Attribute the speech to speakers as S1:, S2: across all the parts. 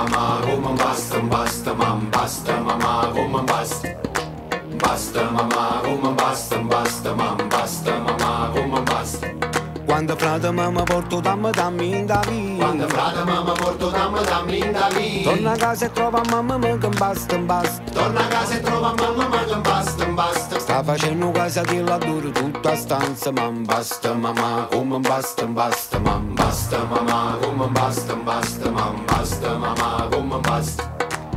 S1: mama, come basta, basta, mam, basta, mama, come basta. Basta, mamma, come basta, basta, mam, basta, mamma, come basta.
S2: Quando frate mamma porto dammi in da vita.
S1: Quando frate mamma porto dammi in da vita.
S2: Torna a casa e trova mamma che basta, basta.
S1: Torna a casa e trova mamma che basta, basta.
S2: Sta facendo casa di lavoro tutta stanza, mam, basta, mamma, come basta, basta, mam,
S1: Basta, mamma, come basta, basta, mam, basta, mamma, come basta.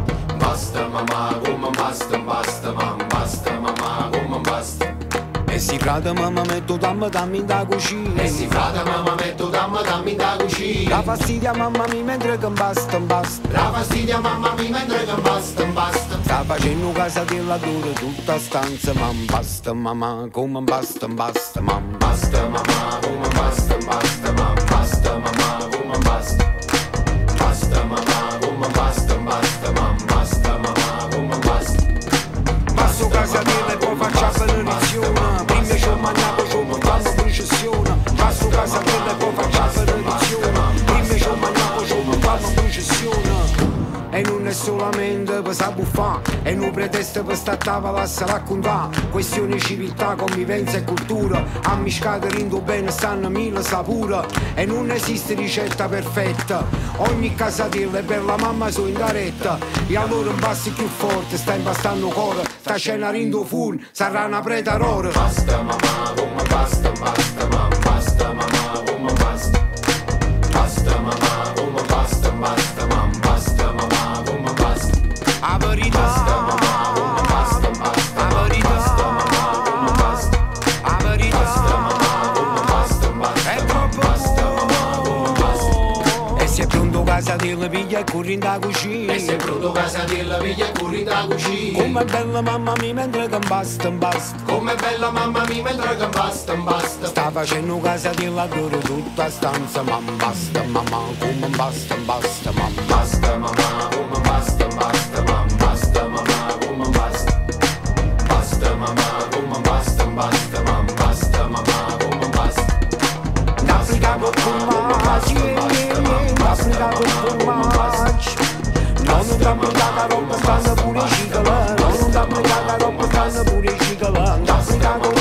S1: Basta, mamma, come basta, basta, mam, basta, mamma, come basta.
S2: E si frate mamma metto dammi in da cucina.
S1: E si frate mamma metto dammi in da cucina.
S2: La fastidia mamma mi mentre che basta, basta.
S1: La fastidia mamma mi mentre che basta, basta.
S2: Sta facendo casa di lavoro tutta stanza, mam, basta, mamma, come basta, basta, mam.
S1: Basta, mamma, come basta, basta, mam, basta, mamma, come basta. Basta, mamma, come basta, basta, mam, basta, mamma, come basta.
S2: Passo casa di e poi faccio la benedizione. Prima c'ho mangiato, c'ho montato processione. Passo casa di e poi faccio la benedizione. Prima c'ho mangiato, c'ho montato processione. E non è solamente per sabuffare, è un pretesto per sta tavola a raccontare. Questioni civiltà, convivenza e cultura, ammiscate rindo bene stanno mille sapore. E non esiste ricetta perfetta, ogni casatella è per la mamma su in diretta. E allora impasti più forte, sta impastando cuore, sta scena rindo full, sarà una preta rora.
S1: Basta, mamma, come basta, basta, mam, basta, mamma, come basta. Basta, mamma, come basta, basta, mam, basta, mamma, come basta.
S2: A verità,
S1: Basta, mamma, come basta, basta,
S2: a
S1: mam,
S2: verità,
S1: basta, mamma, come basta.
S2: a verità,
S1: Basta, mamma, come basta, basta,
S2: è
S1: mam,
S2: troppo
S1: basta, mamma, come basta.
S2: E se è pronto casa della piglia e corri in da cucina.
S1: E se pronto casa della piglia e corri da cucina.
S2: Come bella mamma mi mentre che basta, basta.
S1: Come bella mamma mi mentre che basta, basta.
S2: Sta facendo casa di lavoro tutta stanza, mam, basta, mamma, come basta, basta, mam.
S1: Basta, mamma, come basta, basta, mam, basta, mamma, come basta. Basta, mamma, come basta, basta, mam, basta, mamma, come basta.
S2: D'Africa con formaggi, d'Africa con formaggi. Non t'applicata roba stanno pure cicala, non t'applicata roba stanno pure cicala. D'Africa con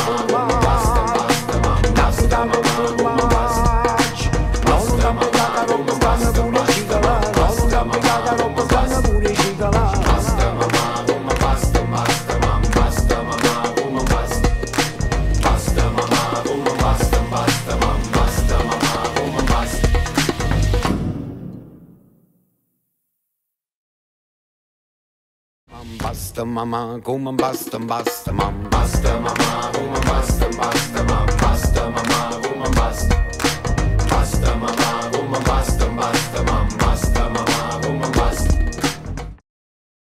S2: formaggi, d'Africa con formaggi. Non t'applicata roba stanno pure cicala, non t'applicata roba stanno pure cicala.
S1: Basta, mamma, come basta, basta, mam, basta, mamma, come basta. Basta, mamma, come basta, basta, mam, basta, mamma, come basta.
S2: Basta mamma, come basta, basta mamma.
S1: Basta, mamma, come basta, basta, mam.